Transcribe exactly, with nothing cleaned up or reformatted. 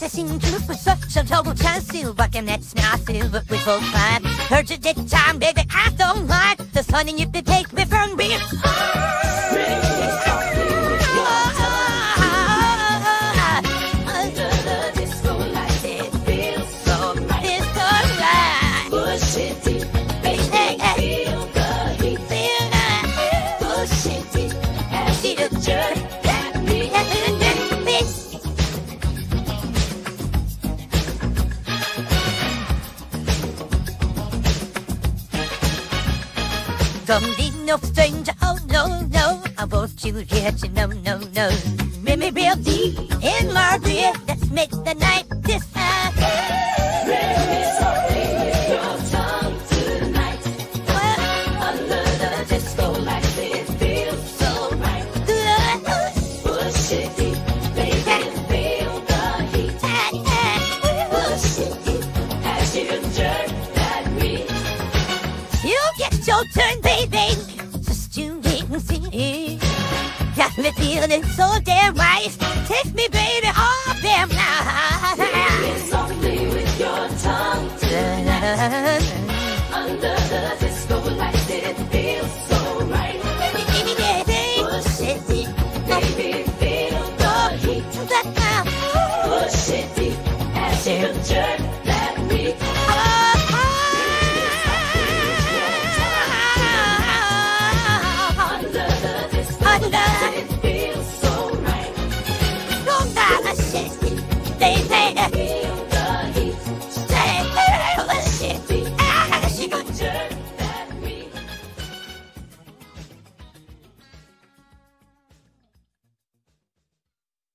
I seem to look for such a total chance to walk in that snafu, but we both find. Heard you this time, baby, I don't mind. The sun and you can take me from me. Under the disco lights, it feels so right. It's so right. Push it deep, baby, feel the heat. Feel that. Push it deep, as you jerk at me. Don't need no stranger, oh no, no. I want you here to know, no, no. Bring me real deep in my rear. Let's make the night this high. Let me softly with your tongue tonight. Well, Under the disco lights, it feels so right. Push it deep, baby, feel the heat. Push it deep, as you jerk at me. you get your turn, baby. Just you wait and see. Got me feeling so damn right. Take me, baby, all damn night. Let me softly with your tongue tonight. Under the disco